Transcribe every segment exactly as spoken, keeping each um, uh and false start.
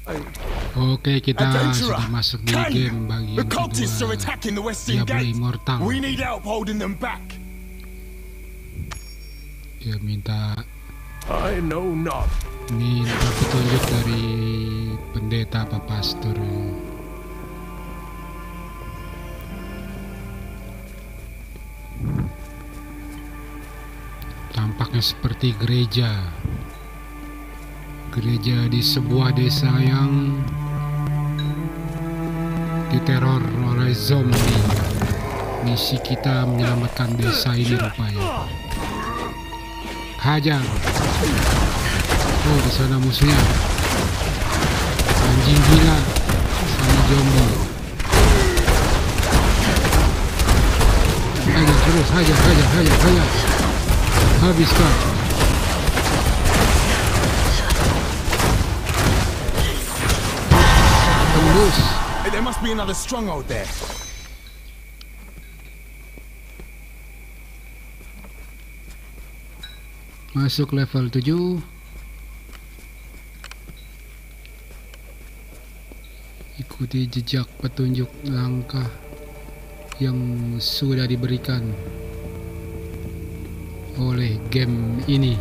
Oke, kita sudah masuk di game bagian kedua. Diablo Immortal. Dia minta minta petunjuk dari pendeta apa pastor. Tampaknya seperti gereja. Gereja di sebuah desa yang diteror oleh zombie. Misi kita menyelamatkan desa ini rupanya. Hajar. Oh, di sana musuhnya. Anjing gila sama zombie. Hajar terus, hajar, hajar, hajar, hajar. Habiskan. Tembus. There must be another stronghold there. Masuk level tujuh. Ikuti jejak petunjuk langkah yang sudah diberikan oleh game ini.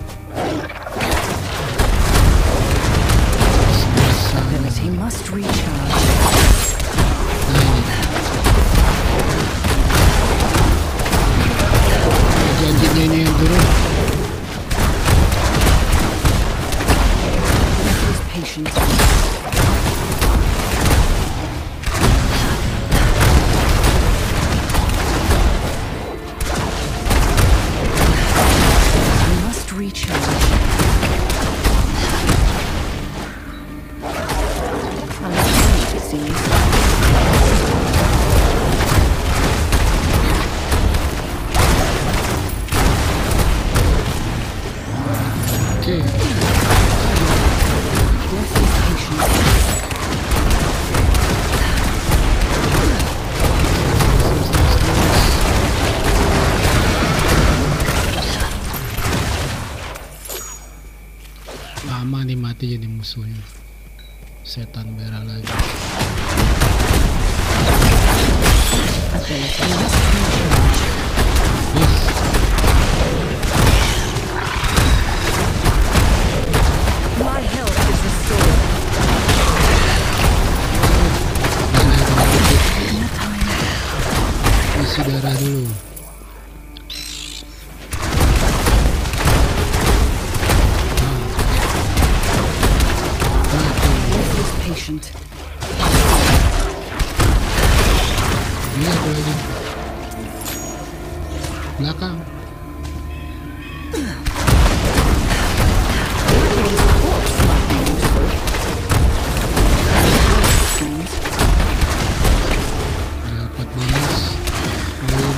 Ability must recharge. Janjinya ini yang turun. Patience. Lama nih mati jadi musuhnya. Setan merah lagi. Yes. My health is restored. Isi darah dulu. Patient. Ini apa lagi? Belakang. Dapat bonus. Belum.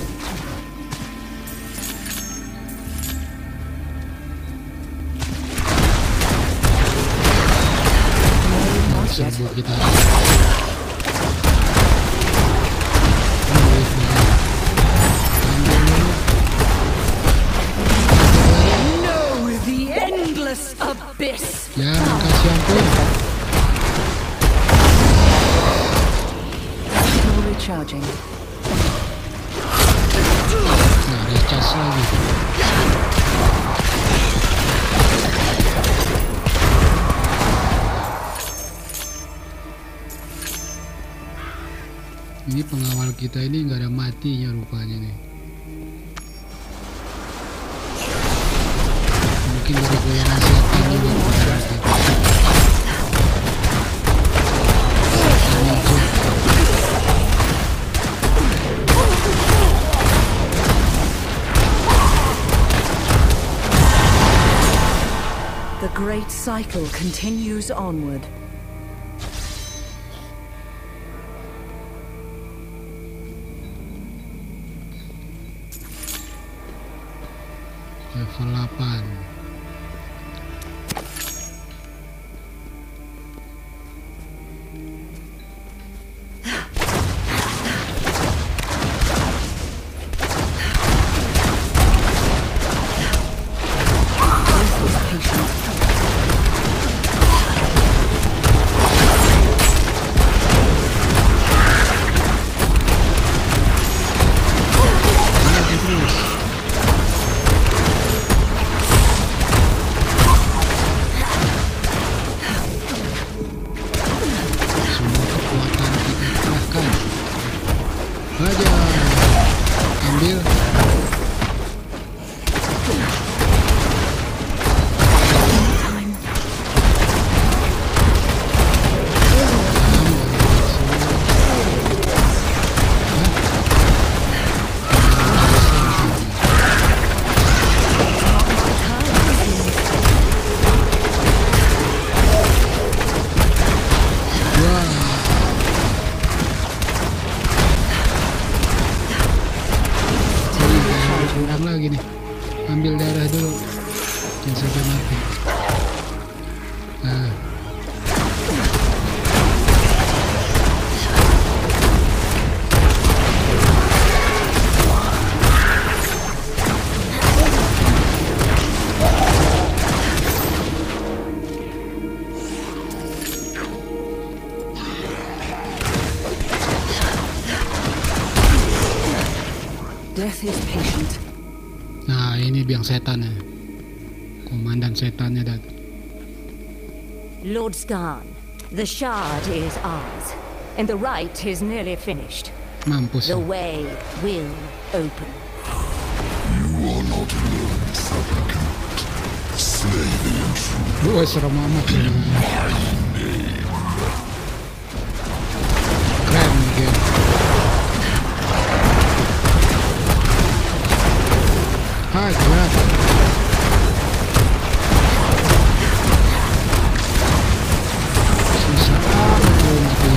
Serbu kita. No, the endless abyss. Jangan kasih ampun. Still recharging. Nah, recharge lagi. Ini pengawal kita ini nggak ada matinya rupanya nih. Mungkin dari goyangan setan ini. The great cycle continues onward. Level delapan. Death is patient. Nah, ini biang setannya. Komandan setannya dat. Lord Skarn, the shard is ours, and the rite is nearly finished. Mampus. The way will open. You are not alone, supplicant. Slay the intruder. Wah, serem amat ya. Keren game. Ah, jelas. Susah amat tuh mati.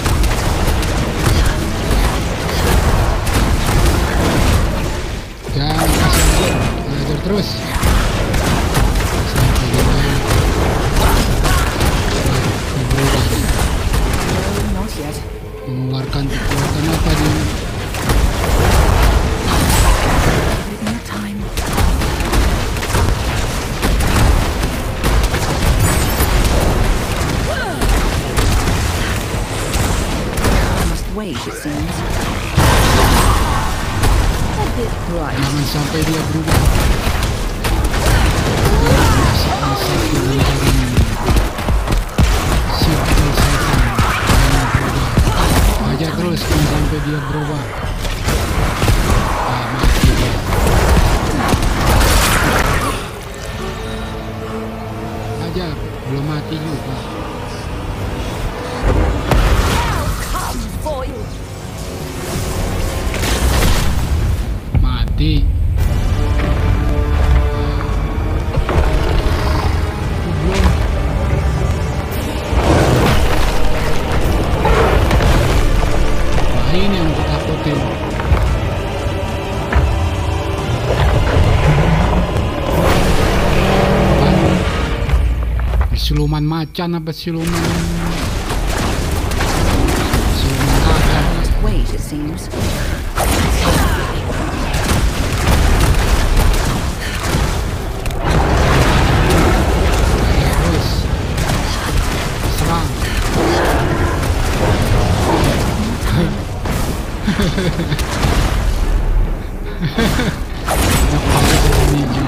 Jangan kasih aja, belajar terus. Sampai dia berubah. No, not yet. Mengeluarkan kekuatan apa dia? Taking your time. I must wait, it seems. A bit bright. Jangan sampai dia berubah. Masak-masak dengan jaring sipil setan. Jangan berubah. Aja terus jangan sampai dia berubah. Ah, mati dia. Aja belum mati juga. Come, foil! Mati. Belum. Nah, ini yang aku takutin. Kan siluman macan apa siluman siluman kakak. Wait, it seems. Terus serang. Apa ini?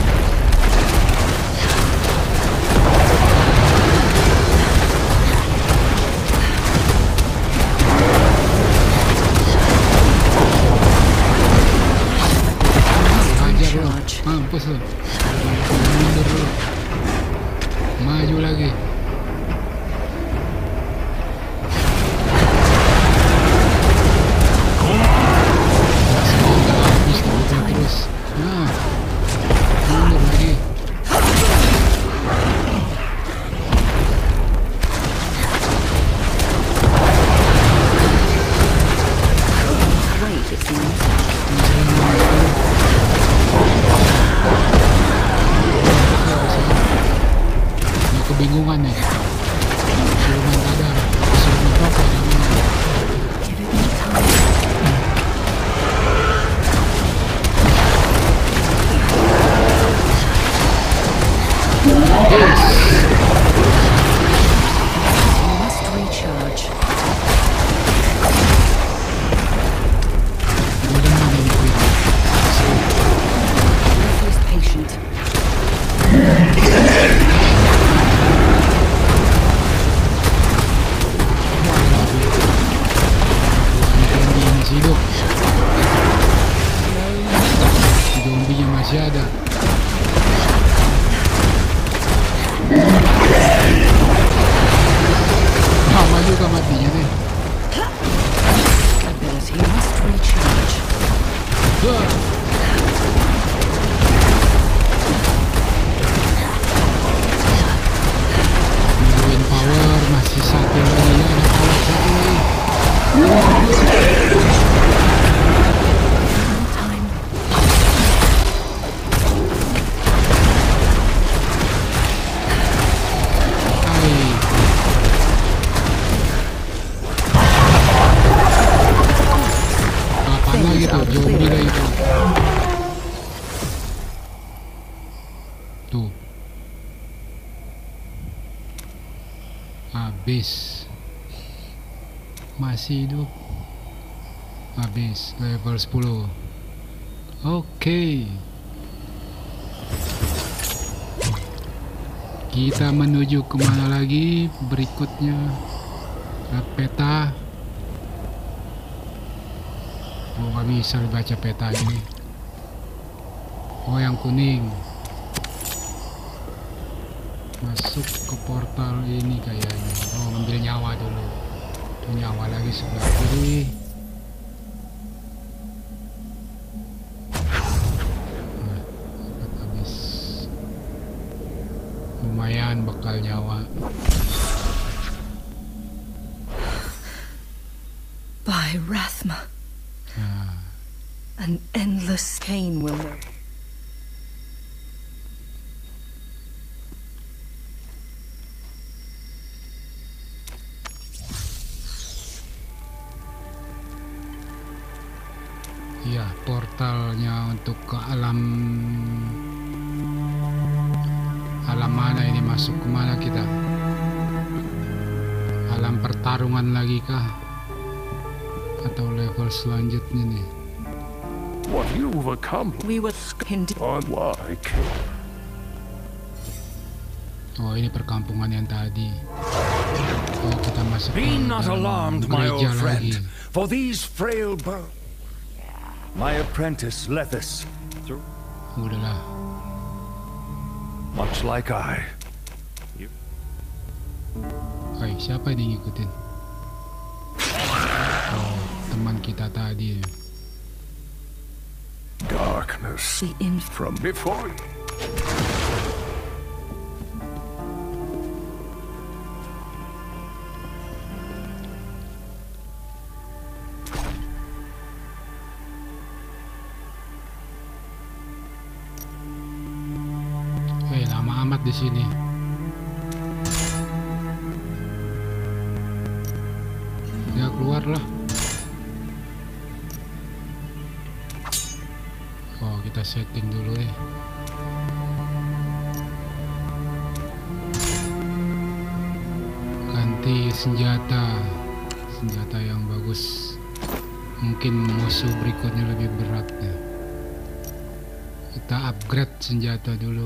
Ajar lo, mampus lo. Mundur lo. Maju lagi. Semoga habis kita terus. Nah, mundur lagi. Wait, it seems. Nah, kebingungan nih. Siluman radar, siluman rokok yang mana? Give it more time. You must recharge. Mudah-mudahan ini quick. Death is patient. Zombie masih hidup. Zombinya masih ada. Lama juga matinya nih. Ability must recharge. Wah. Nungguin power masih satu lagi ya, ada power satu lagi. Time. Hai. Kapan lagi tuh zombie lagi tuh? Tuh. Habis. Masih hidup. Habis level sepuluh. Oke. Kita menuju kemana lagi berikutnya? Lihat peta. Oh, nggak bisa baca peta ini. Oh, yang kuning. Masuk ke portal ini kayaknya. Oh, ngambil nyawa dulu. Tuh, nyawa lagi sebelah kiri. Nah, dapat habis. Lumayan bakal nyawa. By Rathma, Nah, an endless pain will know. iya, portalnya untuk ke alam alam mana ini, masuk kemana kita? Alam pertarungan lagi kah? Atau level selanjutnya nih? What you've accomplished We were hinted. on like. Oh, ini perkampungan yang tadi. Oh, kita masuk Be ke not dalam alarmed, my gereja old friend, lagi. for these frail bones. My apprentice, Lethis, Udahlah. much like I. Hai, siapa yang ngikutin? Oh, teman kita tadi. Darkness The inf- from before you. Eh, lama amat di sini. Ya, keluarlah. Oh, kita setting dulu ya. Ganti senjata. Senjata yang bagus. Mungkin musuh berikutnya lebih berat ya. Kita upgrade senjata dulu.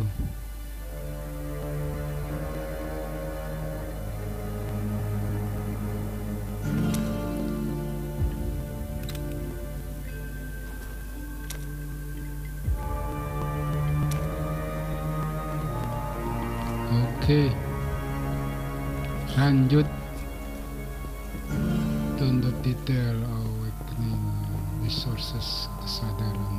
Oke, lanjut. Tunda detail awakening resources kesadaran.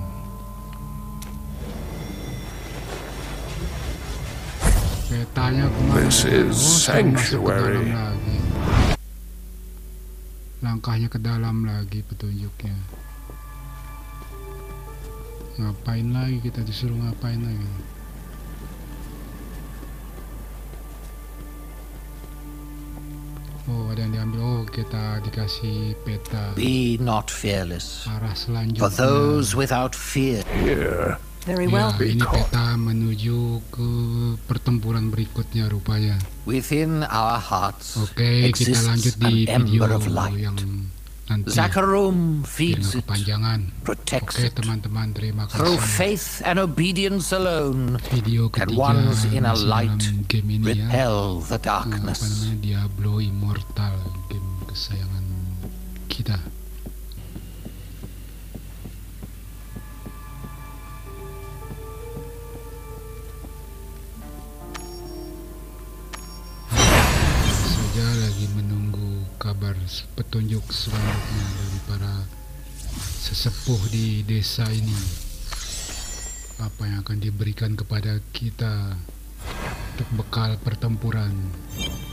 Petanya kemana? This is Oh, saya masuk ke sanctuary. dalam lagi. Langkahnya ke dalam lagi petunjuknya. Ngapain lagi kita, disuruh ngapain lagi? Oh, ada yang diambil. Oh, kita dikasih peta Be not fearless, arah for selanjutnya. those without fear Here, Very Ya, well. ini peta menuju ke pertempuran berikutnya rupanya. within our hearts Oke, kita exists lanjut an di video ember of light. yang nanti Zakarum biar feeds nggak it, kepanjangan. protects Oke, it. teman-teman, terima Through kasih. faith and obedience alone Video can ketiga ones in a masih light dalam game ini ya. repel the Eh, apa darkness. namanya, Diablo Immortal, game kesayangan kita. Saja lagi menunggu kabar petunjuk selanjutnya dari para sesepuh di desa ini. Apa yang akan diberikan kepada kita untuk bekal pertempuran.